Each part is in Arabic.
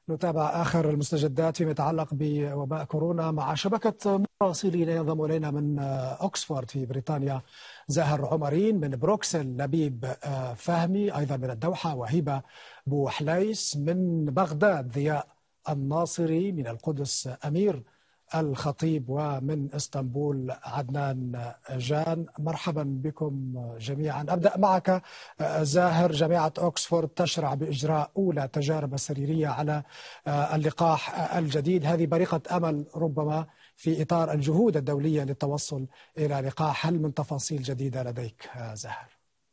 نتابع آخر المستجدات فيما يتعلق بوباء كورونا مع شبكة مراسلين ينضم إلينا من أكسفورد في بريطانيا زاهر عمرين، من بروكسل لبيب فهمي أيضا من الدوحة، وهبة بوحليس من بغداد، ضياء الناصري من القدس، أمير الخطيب، ومن اسطنبول عدنان جان. مرحبا بكم جميعا. أبدأ معك زاهر. جامعة أكسفورد تشرع بإجراء أولى تجارب سريرية على اللقاح الجديد، هذه بريقة أمل ربما في إطار الجهود الدولية للتوصل إلى لقاح. هل من تفاصيل جديدة لديك زاهر؟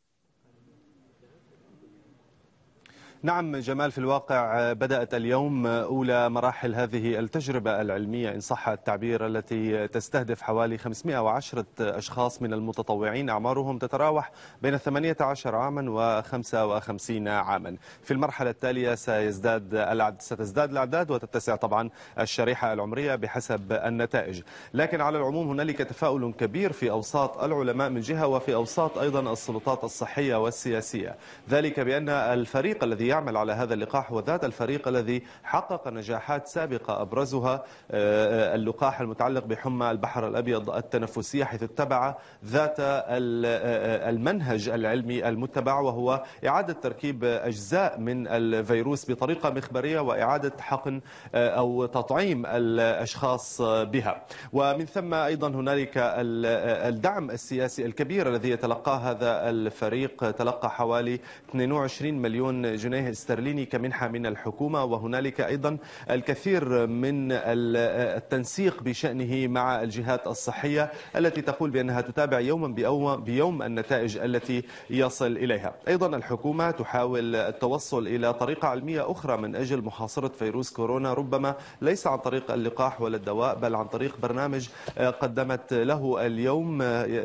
نعم جمال، في الواقع بدأت اليوم أولى مراحل هذه التجربة العلمية إن صح التعبير، التي تستهدف حوالي 510 أشخاص من المتطوعين أعمارهم تتراوح بين 18 عاما و55 عاما. في المرحلة التالية ستزداد الأعداد وتتسع طبعا الشريحة العمرية بحسب النتائج، لكن على العموم هنالك تفاؤل كبير في أوساط العلماء من جهة، وفي أوساط أيضا السلطات الصحية والسياسية، ذلك بأن الفريق الذي يعمل على هذا اللقاح وذات الفريق الذي حقق نجاحات سابقة أبرزها اللقاح المتعلق بحمى البحر الأبيض التنفسية، حيث اتبع ذات المنهج العلمي المتبع، وهو إعادة تركيب أجزاء من الفيروس بطريقة مخبرية وإعادة حقن أو تطعيم الأشخاص بها. ومن ثم أيضا هنالك الدعم السياسي الكبير الذي يتلقاه هذا الفريق، تلقى حوالي 22 مليون جنيه استرليني كمنحة من الحكومة، وهنالك أيضا الكثير من التنسيق بشأنه مع الجهات الصحية التي تقول بأنها تتابع يوما بيوم النتائج التي يصل إليها. أيضا الحكومة تحاول التوصل إلى طريقة علمية أخرى من أجل محاصرة فيروس كورونا، ربما ليس عن طريق اللقاح ولا الدواء، بل عن طريق برنامج قدمت له اليوم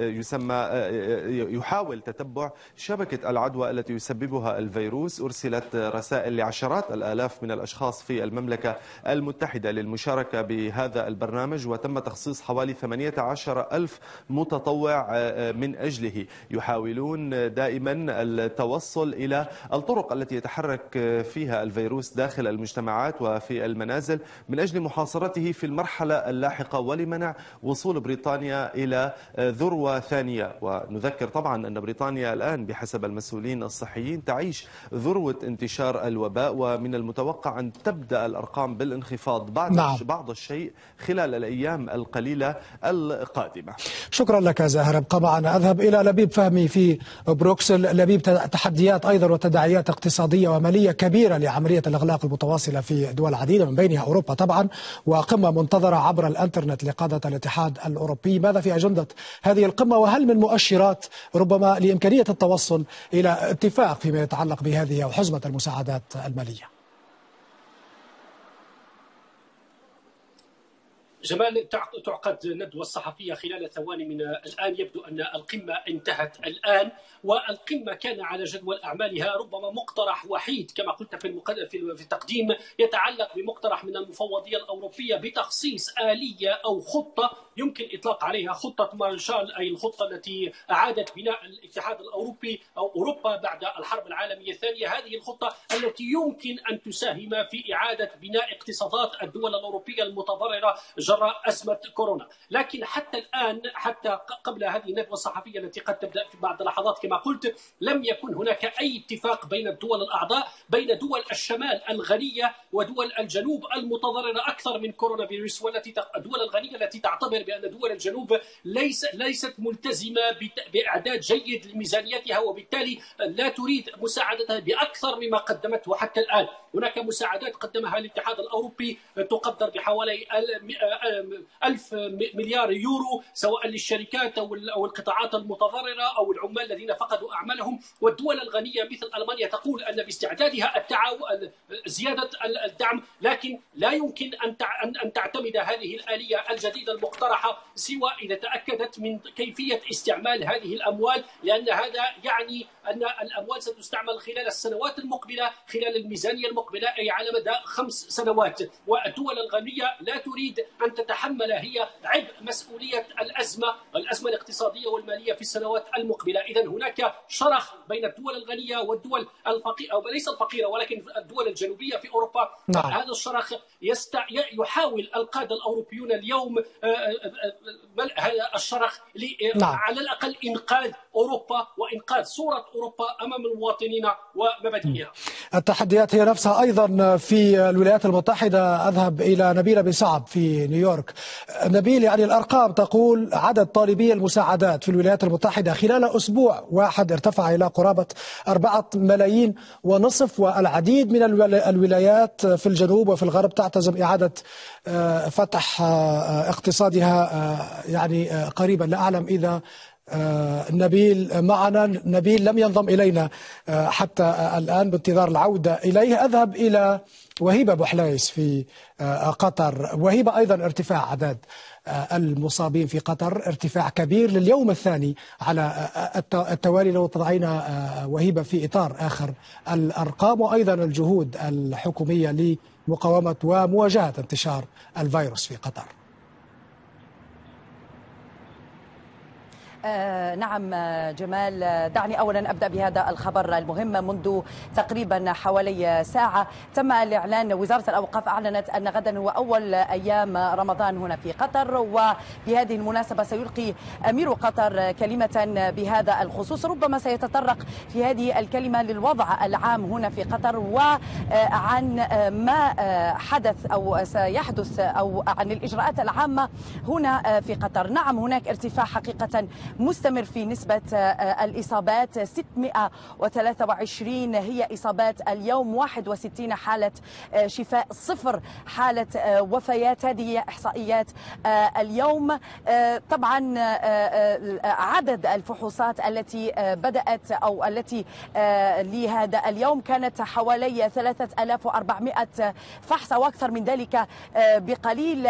يحاول تتبع شبكة العدوى التي يسببها الفيروس. أرسلت رسائل لعشرات الآلاف من الأشخاص في المملكة المتحدة للمشاركة بهذا البرنامج، وتم تخصيص حوالي 18 ألف متطوع من أجله. يحاولون دائما التوصل إلى الطرق التي يتحرك فيها الفيروس داخل المجتمعات وفي المنازل من أجل محاصرته في المرحلة اللاحقة ولمنع وصول بريطانيا إلى ذروة ثانية. ونذكر طبعا أن بريطانيا الآن بحسب المسؤولين الصحيين تعيش ذروة انتشار الوباء، ومن المتوقع أن تبدأ الأرقام بالانخفاض بعض الشيء خلال الأيام القليلة القادمة. شكرا لك زاهر، ابقى معنا. أذهب إلى لبيب فهمي في بروكسل. لبيب، تحديات أيضا وتداعيات اقتصادية ومالية كبيرة لعملية الإغلاق المتواصلة في دول عديدة من بينها أوروبا طبعا، وقمة منتظرة عبر الإنترنت لقادة الاتحاد الأوروبي. ماذا في أجندة هذه القمة، وهل من مؤشرات ربما لإمكانية التوصل إلى اتفاق فيما يتعلق بهذه أو حزمة المساعدات المالية؟ جمال، تعقد ندوة صحفية خلال ثواني من الآن. يبدو أن القمة انتهت الآن، والقمة كان على جدول أعمالها ربما مقترح وحيد كما قلت في التقديم، يتعلق بمقترح من المفوضية الأوروبية بتخصيص آلية أو خطة يمكن إطلاق عليها خطة مارشال، أي الخطة التي أعادت بناء الاتحاد الأوروبي أو أوروبا بعد الحرب العالمية الثانية. هذه الخطة التي يمكن أن تساهم في إعادة بناء اقتصادات الدول الأوروبية المتضررة جراء أزمة كورونا. لكن حتى الآن، حتى قبل هذه الندوة الصحفية التي قد تبدأ في بعض اللحظات كما قلت، لم يكن هناك أي اتفاق بين الدول الأعضاء، بين دول الشمال الغنية ودول الجنوب المتضررة أكثر من كورونا فيروس، والتي الدول الغنية التي تعتبر بأن دول الجنوب ليست ملتزمة بإعداد جيد لميزانيتها، وبالتالي لا تريد مساعدتها بأكثر مما قدمته حتى الآن. هناك مساعدات قدمها الاتحاد الأوروبي تقدر بحوالي 1000 مليار يورو، سواء للشركات أو القطاعات المتضررة أو العمال الذين فقدوا أعمالهم. والدول الغنية مثل ألمانيا تقول أن باستعدادها زيادة الدعم، لكن لا يمكن أن تعتمد هذه الآلية الجديدة المقترحة سوى إذا تأكدت من كيفية استعمال هذه الأموال، لأن هذا يعني أن الأموال ستستعمل خلال السنوات المقبلة، خلال الميزانية المقبلة، أي على مدى 5 سنوات. والدول الغنية لا تريد أن أن تتحمل هي عبء مسؤولية الأزمة الاقتصادية والمالية في السنوات المقبلة. إذن هناك شرخ بين الدول الغنية والدول الفقيرة، أو ليس الفقيرة ولكن الدول الجنوبية في أوروبا. نعم. هذا الشرخ يحاول القادة الأوروبيون اليوم هذا الشرخ نعم. على الأقل إنقاذ أوروبا وإنقاذ صورة أوروبا أمام المواطنين ومبادئها. التحديات هي نفسها أيضا في الولايات المتحدة. أذهب إلى نبيل بن صعب في نيويورك. نبيل، يعني الأرقام تقول عدد طالبي المساعدات في الولايات المتحدة خلال أسبوع واحد ارتفع إلى قرابة 4.5 ملايين، والعديد من الولايات في الجنوب وفي الغرب تعتزم إعادة فتح اقتصادها يعني قريبا. لا أعلم إذا نبيل معنا. نبيل لم ينضم إلينا حتى الآن، بانتظار العودة إليه. أذهب إلى وهيبة بوحلايس في قطر. وهيبة، أيضا ارتفاع أعداد المصابين في قطر، ارتفاع كبير لليوم الثاني على التوالي. لو تضعينا وهيبة في إطار آخر الأرقام وأيضا الجهود الحكومية لمقاومة ومواجهة انتشار الفيروس في قطر. نعم جمال، دعني أولا أبدأ بهذا الخبر المهم. منذ تقريبا حوالي ساعة تم الإعلان، وزارة الأوقاف أعلنت أن غدا هو أول أيام رمضان هنا في قطر، وبهذه المناسبة سيلقي أمير قطر كلمة بهذا الخصوص. ربما سيتطرق في هذه الكلمة للوضع العام هنا في قطر وعن ما حدث أو سيحدث أو عن الإجراءات العامة هنا في قطر. نعم، هناك ارتفاع حقيقة مستمر في نسبة الإصابات. 623 هي إصابات اليوم، 61 حالة شفاء، 0 حالة وفيات. هذه هي إحصائيات اليوم. طبعا عدد الفحوصات التي بدأت أو التي لهذا اليوم كانت حوالي 3400 فحص وأكثر من ذلك بقليل.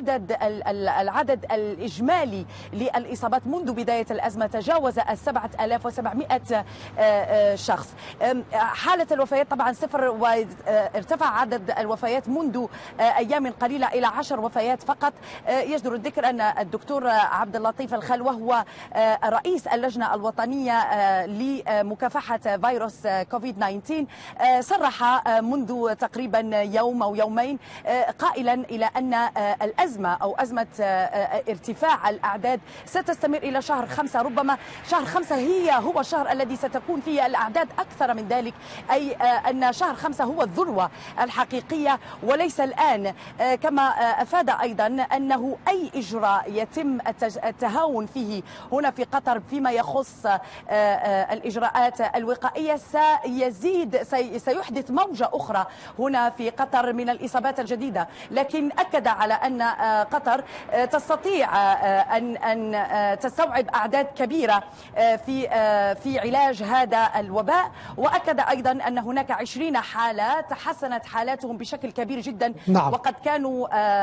العدد الإجمالي للإصابات منذ بداية الأزمة تجاوز 7700 شخص. حالة الوفيات طبعا 0، وارتفع عدد الوفيات منذ أيام قليلة إلى 10 وفيات فقط. يجدر الذكر أن الدكتور عبد اللطيف الخل، وهو رئيس اللجنة الوطنية لمكافحة فيروس كوفيد-19، صرح منذ تقريبا يوم أو يومين قائلا إلى أن الأزمة أو أزمة ارتفاع الأعداد ستستمر إلى شهر 5. ربما شهر 5 هو الشهر الذي ستكون فيه الأعداد أكثر من ذلك، أي أن شهر 5 هو الذروة الحقيقية وليس الآن. كما أفاد أيضا أنه أي إجراء يتم التهاون فيه هنا في قطر فيما يخص الإجراءات الوقائية سيحدث موجة أخرى هنا في قطر من الإصابات الجديدة. لكن أكد على أن قطر تستطيع أن تستوعب أعداد كبيرة في علاج هذا الوباء. وأكد أيضا أن هناك 20 حالة تحسنت حالاتهم بشكل كبير جدا. نعم. وقد كانوا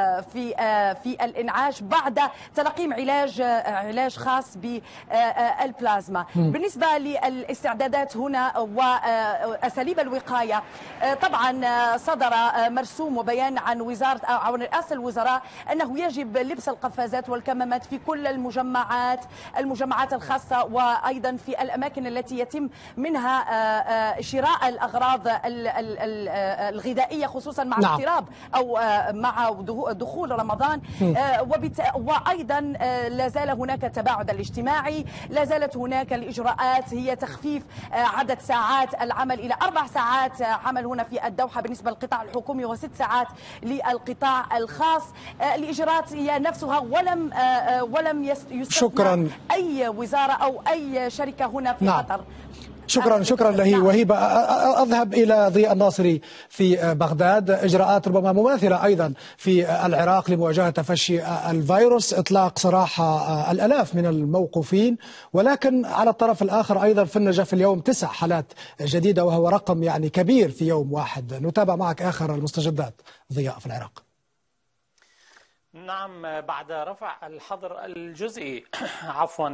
في الإنعاش بعد تلقيم علاج خاص بالبلازما. بالنسبة للاستعدادات هنا وأساليب الوقاية، طبعا صدر مرسوم وبيان عن رئاسة الوزراء أنه يجب لبس القفازات والكمامات في كل المجمعات الخاصة، وأيضا في الأماكن التي يتم منها شراء الأغراض الغذائية، خصوصا مع الاقتراب أو مع دخول رمضان. وأيضا لا زال هناك التباعد الاجتماعي، لا زالت هناك الإجراءات هي تخفيف عدد ساعات العمل إلى 4 ساعات عمل هنا في الدوحة بالنسبة للقطاع الحكومي و6 ساعات للقطاع الخاص. الإجراءات هي نفسها ولم يستثنى أي وزارة أو أي شركة هنا في قطر. شكرا له وهيبة. أذهب إلى ضياء الناصري في بغداد. إجراءات ربما مماثلة أيضا في العراق لمواجهة تفشي الفيروس، إطلاق سراح الآلاف من الموقوفين، ولكن على الطرف الآخر أيضا في النجف اليوم 9 حالات جديدة، وهو رقم يعني كبير في يوم واحد. نتابع معك آخر المستجدات ضياء في العراق. نعم، بعد رفع الحظر الجزئي عفوا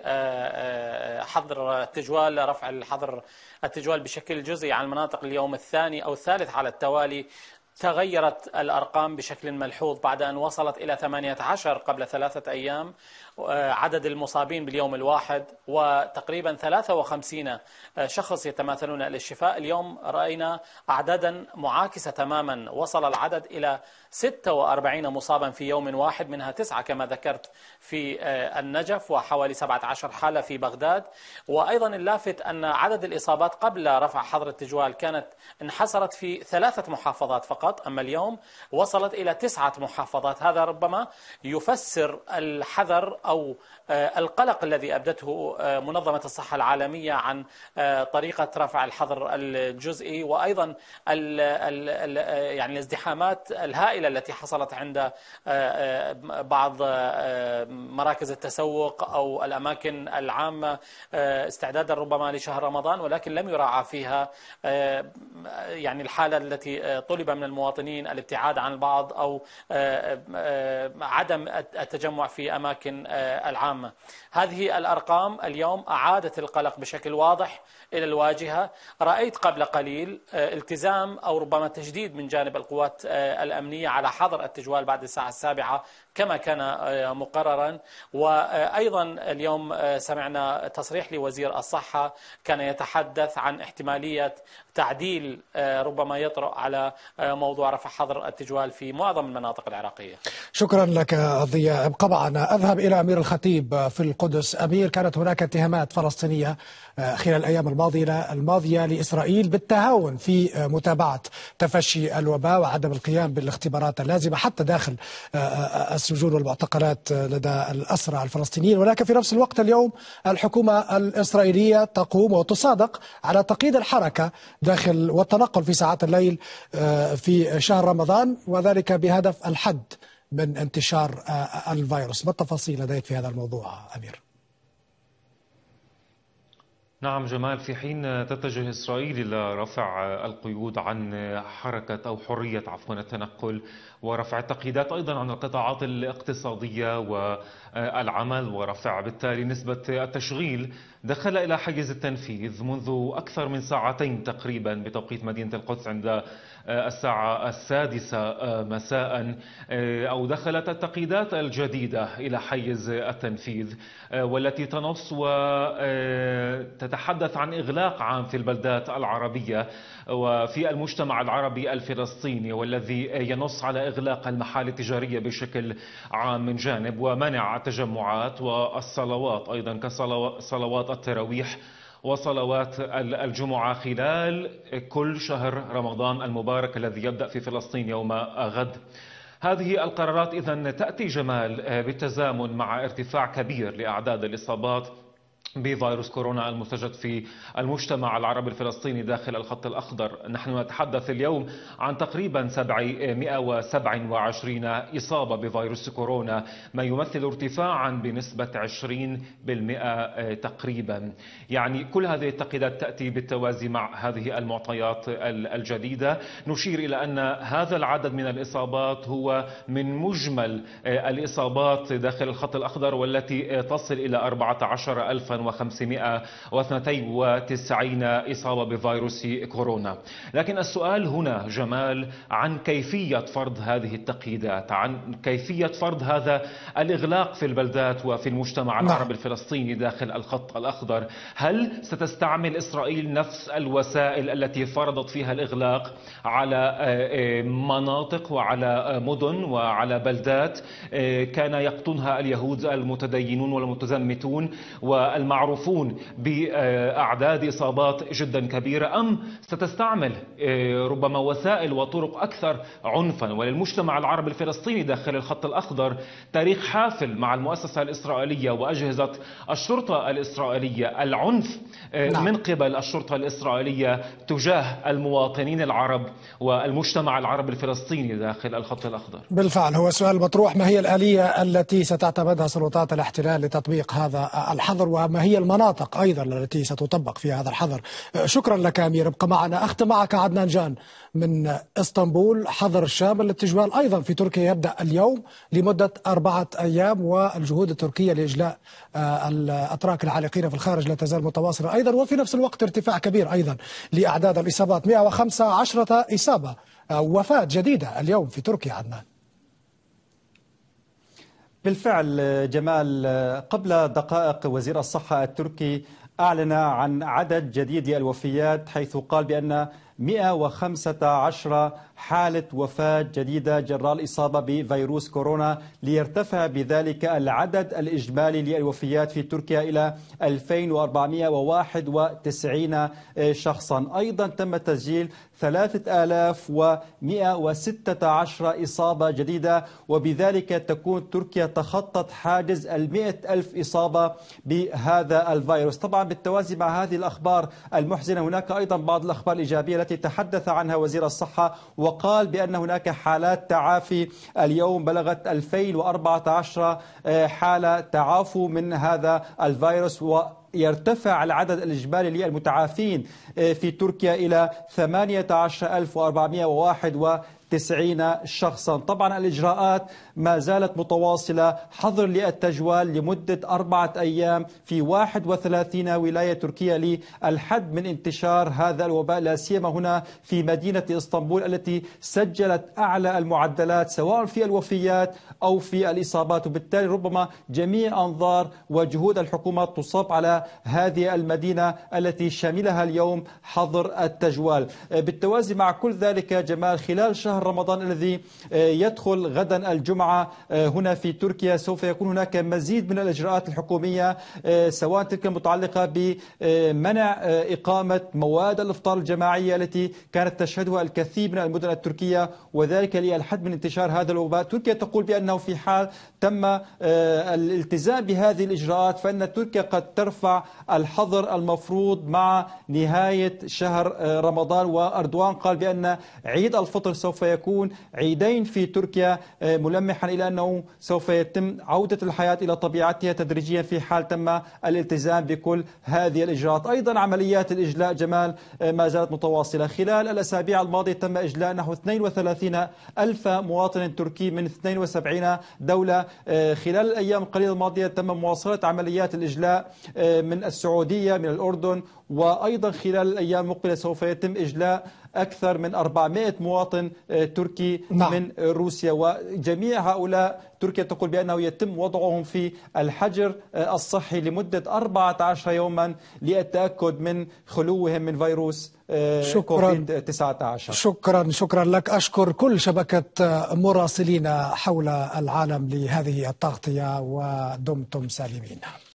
لحظر التجوال، رفع التجوال بشكل جزئي عن المناطق اليوم الثاني أو الثالث على التوالي، تغيرت الأرقام بشكل ملحوظ بعد أن وصلت إلى 18 قبل 3 أيام عدد المصابين باليوم الواحد، وتقريبا 53 شخص يتماثلون إلى الشفاء. اليوم رأينا أعدادا معاكسة تماما، وصل العدد إلى 46 مصابا في يوم واحد، منها 9 كما ذكرت في النجف، وحوالي 17 حالة في بغداد. وأيضا اللافت أن عدد الإصابات قبل رفع حظر التجوال كانت انحصرت في 3 محافظات فقط، أما اليوم وصلت إلى 9 محافظات. هذا ربما يفسر الحذر أو القلق الذي أبدته منظمة الصحة العالمية عن طريقة رفع الحظر الجزئي، وأيضا يعني الازدحامات الهائلة التي حصلت عند بعض مراكز التسوق أو الأماكن العامة استعدادا ربما لشهر رمضان، ولكن لم يراعى فيها يعني الحالة التي طلب من المواطنين الابتعاد عن البعض أو عدم التجمع في أماكن العامة. هذه الأرقام اليوم أعادت القلق بشكل واضح إلى الواجهة. رأيت قبل قليل التزام أو ربما تشديد من جانب القوات الأمنية على حظر التجوال بعد الساعة 7 كما كان مقررا. وأيضا اليوم سمعنا تصريح لوزير الصحة كان يتحدث عن احتمالية تعديل ربما يطرأ على موضوع رفع حظر التجوال في معظم المناطق العراقية. شكرا لك ضياء. ابقى معنا. أذهب إلى أمير الخطيب في القدس. أمير، كانت هناك اتهامات فلسطينية خلال الأيام الماضية لإسرائيل بالتهاون في متابعة تفشي الوباء وعدم القيام بالاختبارات اللازمة حتى داخل السجون والمعتقلات لدى الأسرى الفلسطينيين، ولكن في نفس الوقت اليوم الحكومة الإسرائيلية تقوم وتصادق على تقييد الحركة داخل والتنقل في ساعات الليل في شهر رمضان، وذلك بهدف الحد من انتشار الفيروس. ما التفاصيل لديك في هذا الموضوع أمير؟ نعم جمال، في حين تتجه إسرائيل إلى رفع القيود عن حركة أو حرية التنقل ورفع التقييدات أيضا عن القطاعات الاقتصادية والعمل ورفع بالتالي نسبة التشغيل، دخل إلى حيز التنفيذ منذ أكثر من ساعتين تقريبا بتوقيت مدينة القدس عند الساعة 6 مساء، أو دخلت التقييدات الجديدة إلى حيز التنفيذ والتي تنص وتتحدث عن إغلاق عام في البلدات العربية وفي المجتمع العربي الفلسطيني، والذي ينص على إغلاق المحال التجارية بشكل عام من جانب، ومنع التجمعات والصلوات أيضا كصلوات التراويح وصلوات الجمعة خلال كل شهر رمضان المبارك الذي يبدأ في فلسطين يوم غد. هذه القرارات إذن تأتي جمال بالتزامن مع ارتفاع كبير لأعداد الإصابات بفيروس كورونا المستجد في المجتمع العربي الفلسطيني داخل الخط الأخضر. نحن نتحدث اليوم عن تقريبا 727 إصابة بفيروس كورونا، ما يمثل ارتفاعا بنسبة 20% تقريبا. يعني كل هذه التقييدات تأتي بالتوازي مع هذه المعطيات الجديدة. نشير إلى أن هذا العدد من الإصابات هو من مجمل الإصابات داخل الخط الأخضر، والتي تصل إلى 14,592 إصابة بفيروس كورونا. لكن السؤال هنا جمال عن كيفية فرض هذه التقييدات، عن كيفية فرض هذا الإغلاق في البلدات وفي المجتمع العربي الفلسطيني داخل الخط الأخضر. هل ستستعمل إسرائيل نفس الوسائل التي فرضت فيها الإغلاق على مناطق وعلى مدن وعلى بلدات كان يقطنها اليهود المتدينون والمتزمتون والمعروفون بأعداد إصابات جدا كبيرة، أم ستستعمل ربما وسائل وطرق أكثر عنفا؟ وللمجتمع العربي الفلسطيني داخل الخط الأخضر تاريخ حافل مع المؤسسة الإسرائيلية وأجهزة الشرطة الإسرائيلية. العنف من قبل الشرطة الإسرائيلية تجاه المواطنين العرب والمجتمع العربي الفلسطيني داخل الخط الأخضر. بالفعل هو سؤال مطروح. ما هي الآلية التي ستعتمدها سلطات الاحتلال لتطبيق هذا الحظر، وما هي المناطق أيضا التي ستطبق فيها هذا الحظر؟ شكرا لك أمير، ابقى معنا. أختم معك عدنان جان من اسطنبول. حظر شامل للتجوال أيضا في تركيا يبدأ اليوم لمدة 4 أيام، والجهود التركية لإجلاء الأتراك العالقين في الخارج لا تزال متواصلة أيضا، وفي نفس الوقت ارتفاع كبير أيضا لأعداد الإصابات. 115 إصابة وفاة جديدة اليوم في تركيا. عدنان. بالفعل جمال، قبل دقائق وزير الصحة التركي أعلن عن عدد جديد الوفيات، حيث قال بأن 115 حالة وفاة جديدة جراء الإصابة بفيروس كورونا، ليرتفع بذلك العدد الإجمالي للوفيات في تركيا إلى 2491 شخصا. أيضا تم تسجيل 3116 إصابة جديدة، وبذلك تكون تركيا تخطت حاجز 100,000 إصابة بهذا الفيروس. طبعا بالتوازي مع هذه الأخبار المحزنة هناك أيضا بعض الأخبار الإيجابية التي تحدث عنها وزير الصحة، وقال بأن هناك حالات تعافي اليوم بلغت 2014 حالة تعافوا من هذا الفيروس، يرتفع العدد الإجمالي للمتعافين في تركيا إلى 18,491 شخصا. طبعا الإجراءات ما زالت متواصلة، حظر للتجوال لمدة 4 أيام في 31 ولاية تركيا للحد من انتشار هذا الوباء، لا سيما هنا في مدينة اسطنبول التي سجلت أعلى المعدلات سواء في الوفيات أو في الإصابات، وبالتالي ربما جميع أنظار وجهود الحكومة تصب على هذه المدينة التي شملها اليوم حظر التجوال. بالتوازي مع كل ذلك جمال، خلال شهر رمضان الذي يدخل غدا الجمعة هنا في تركيا سوف يكون هناك مزيد من الإجراءات الحكومية، سواء تلك المتعلقة بمنع إقامة مواد الإفطار الجماعية التي كانت تشهدها الكثير من المدن التركية، وذلك للحد من انتشار هذا الوباء. تركيا تقول بأنه في حال تم الالتزام بهذه الإجراءات فإن تركيا قد ترفع الحظر المفروض مع نهاية شهر رمضان. وأردوغان قال بأن عيد الفطر سوف يكون عيدين في تركيا، ملمحا إلى أنه سوف يتم عودة الحياة إلى طبيعتها تدريجيا في حال تم الالتزام بكل هذه الإجراءات. أيضا عمليات الإجلاء جمال ما زالت متواصلة. خلال الأسابيع الماضية تم إجلاء نحو 32 ألف مواطن تركي من 72 دولة. خلال الأيام القليلة الماضية تم مواصلة عمليات الإجلاء من السعودية، من الأردن، وأيضا خلال الأيام المقبلة سوف يتم إجلاء أكثر من 400 مواطن تركي من روسيا، وجميع هؤلاء تركيا تقول بأنه يتم وضعهم في الحجر الصحي لمدة 14 يوما للتأكد من خلوهم من فيروس كوفيد-19. شكرا لك. أشكر كل شبكة مراسلين حول العالم لهذه التغطية، ودمتم سالمين.